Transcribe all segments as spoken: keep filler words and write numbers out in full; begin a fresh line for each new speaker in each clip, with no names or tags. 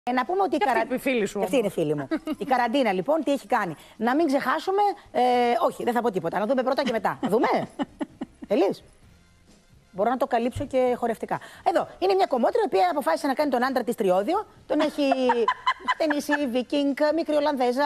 Ε, να πούμε ότι η καραντίνα.
Φίλη σου,
αυτή είναι φίλη μου. Η καραντίνα λοιπόν τι έχει κάνει. Να μην ξεχάσουμε. Ε, όχι, δεν θα πω τίποτα. Να δούμε πρώτα και μετά. Να δούμε. Θέλεις? Μπορώ να το καλύψω και χορευτικά. Εδώ είναι μια κομμότρια η οποία αποφάσισε να κάνει τον άντρα της τριώδιο. Τον έχει χτενίσει Βίκινγκ, μικρή Ολλανδέζα,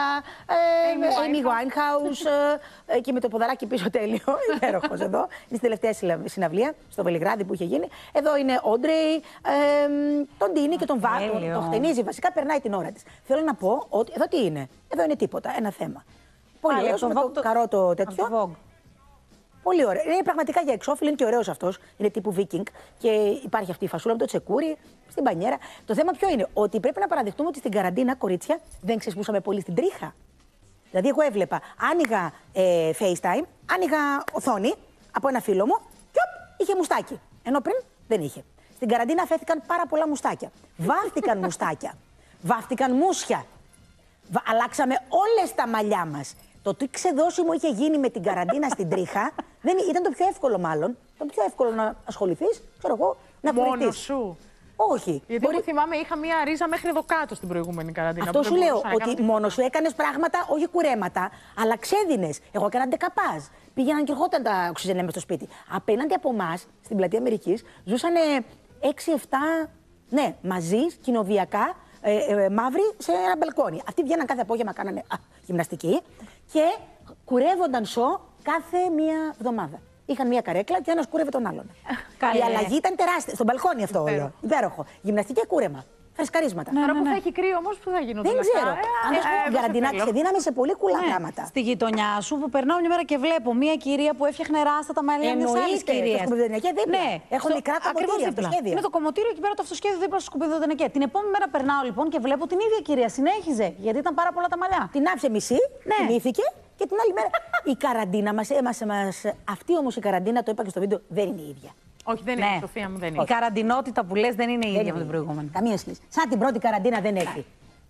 Amy Winehouse ε, και με το ποδαράκι πίσω τέλειο. Υπέροχος εδώ. Είναι στη τελευταία συναυλία στο Βελιγράδι που είχε γίνει. Εδώ είναι Όντρεϊ, ε, τον Τίνι και τον Βάτο. Τον χτενίζει. Βασικά περνάει την ώρα της. Θέλω να πω ότι εδώ τι είναι. Εδώ είναι τίποτα. Ένα θέμα. Πολύ ωραίο με το καρότο τέτοιο. Πολύ ωραία. Είναι πραγματικά για εξώφυλλο, είναι και ωραίος αυτός. Είναι τύπου Viking και υπάρχει αυτή η φασούλα με το τσεκούρι στην πανιέρα. Το θέμα ποιο είναι, ότι πρέπει να παραδεχτούμε ότι στην καραντίνα, κορίτσια, δεν ξεσπούσαμε πολύ στην τρίχα. Δηλαδή, εγώ έβλεπα, άνοιγα ε, FaceTime, άνοιγα οθόνη από ένα φίλο μου και οπ, είχε μουστάκι. Ενώ πριν δεν είχε. Στην καραντίνα αφέθηκαν πάρα πολλά μουστάκια. Βάφτηκαν μουστάκια. Βάφτηκαν μουσια. Βα... Αλλάξαμε όλες τα μαλλιά μας. Το τι ξεδώσιμο είχε γίνει με την καραντίνα στην τρίχα, δεν, ήταν το πιο εύκολο μάλλον. Το πιο εύκολο να ασχοληθείς, ξέρω εγώ, να βρεθείς.
Μόνος σου?
Όχι.
Γιατί μπορεί... εγώ θυμάμαι, είχα μία ρίζα μέχρι εδώ κάτω στην προηγούμενη καραντίνα.
Αυτό σου λέω, ότι κάνω... μόνο σου έκανες πράγματα, όχι κουρέματα, αλλά ξέδινες. Εγώ έκανα ντεκαπάζ. Πήγαιναν και ερχόταν τα οξυζενέ μες στο σπίτι. Απέναντι από εμάς, στην πλατεία Αμερικής, ζούσαν έξι εφτά, ναι, μαζί, κοινοβιακά, ε, ε, μαύροι σε ένα μπαλκόνι. Αυτοί βγαίναν κάθε απόγευμα, κάνανε α, γυμναστική και κουρεύονταν σο κάθε μία εβδομάδα. Είχαν μία καρέκλα και ένας κούρευε τον άλλον. Καλή. Η αλλαγή ήταν τεράστια. Στο μπαλκόνι αυτό όλο. Υπέροχο. Γυμναστική και κούρεμα. Φρεσκαρίσματα.
Τώρα
ναι,
ναι, ναι. που θα έχει κρύο όμως, πού θα γίνονται?
Δεν ξέρω. Αν δεν σου πω καραντινά, ξεδίναμε σε πολύ κουλά
ναι.
γράμματα.
Στη γειτονιά σου που περνάω μια μέρα και βλέπω μια κυρία που έφτιαχνε ράστα τα μαλλιά μιας άλλης κυρίας.
Ναι, έχω μικρά κομμωτήρια αυτοσχέδια.
Είναι το κομμωτήριο εκεί πέρα το αυτοσχέδιο δίπλα στο σκουπιδοδενεκέ. Την επόμενη μέρα περνάω λοιπόν και βλέπω την ίδια κυρία. Συνέχιζε γιατί ήταν πάρα πολλά τα μαλλιά.
Την άφησε μισή, θυμήθηκε. Και την άλλη μέρα η καραντίνα μας έμασε μας. Αυτή όμως η καραντίνα, το είπα και στο βίντεο, δεν είναι η ίδια.
Όχι, δεν είναι, ναι. Σοφία μου, δεν είναι.
Η καραντινότητα που λες δεν είναι η ίδια με την προηγούμενη.
Καμία σχέση. Σαν την πρώτη καραντίνα δεν έχει.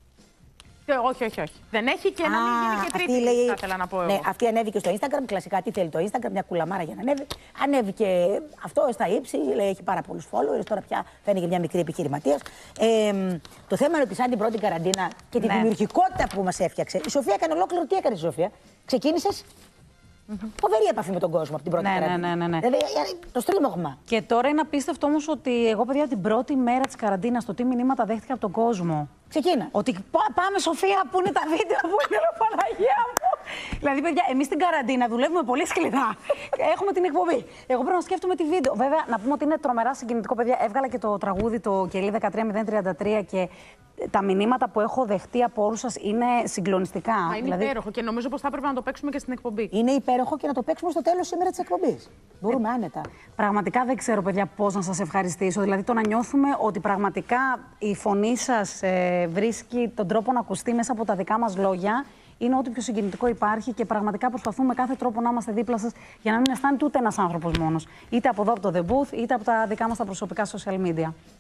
Όχι, όχι, όχι. Δεν έχει και να μην γίνει και τρίτη.
Λέει...
Θα ήθελα να πω εγώ.
Ναι, αυτή ανέβηκε στο Instagram. Κλασικά τι θέλει το Instagram, μια κουλαμάρα για να ανέβει. Ανέβηκε αυτό στα ύψη, λέει, έχει πάρα πολλούς followers. Τώρα πια φαίνεται μια μικρή επιχειρηματίας. Ε, το θέμα είναι ότι σαν την πρώτη καραντίνα και τη ναι. δημιουργικότητα που μας έφτιαξε. Η Σοφία έκανε ολόκληρο. Τι έκανε η Σοφία? Ξεκίνησες. Mm-hmm. Φοβερή επαφή με τον κόσμο από την πρώτη
ναι,
καραντίνα.
Ναι, ναι, ναι, ναι.
Δηλαδή, το στρίμωγμα.
Και τώρα είναι απίστευτο όμως ότι εγώ, παιδιά, την πρώτη μέρα της καραντίνας, το τι μηνύματα δέχτηκα από τον κόσμο.
Ξεκίνα.
Ότι πάμε, Σοφία, πού είναι τα βίντεο, πού είναι η Παναγία μου. Δηλαδή, παιδιά, εμείς στην καραντίνα δουλεύουμε πολύ σκληρά. Έχουμε την εκπομπή. Εγώ πρέπει να σκέφτομαι τη βίντεο. Βέβαια, να πούμε ότι είναι τρομερά συγκινητικό, παιδιά. Έβγαλα και το τραγούδι το Κελί δεκατρία μηδέν τριάντα τρία και τα μηνύματα που έχω δεχτεί από όλους σας είναι συγκλονιστικά.
Μα είναι δηλαδή... υπέροχο και νομίζω πως θα έπρεπε να το παίξουμε και στην εκπομπή.
Είναι υπέροχο και να το παίξουμε στο τέλος σήμερα της εκπομπής. Μπορούμε ε, άνετα.
Πραγματικά δεν ξέρω, παιδιά, πώς να σας ευχαριστήσω. Δηλαδή, το να νιώθουμε ότι πραγματικά η φωνή σας ε, βρίσκει τον τρόπο να ακουστεί μέσα από τα δικά μας λόγια. Είναι ό,τι πιο συγκινητικό υπάρχει και πραγματικά προσπαθούμε με κάθε τρόπο να είμαστε δίπλα σας για να μην αισθάνεται ούτε ένας άνθρωπος μόνος. Είτε από εδώ από το The Booth, είτε από τα δικά μας τα προσωπικά social media.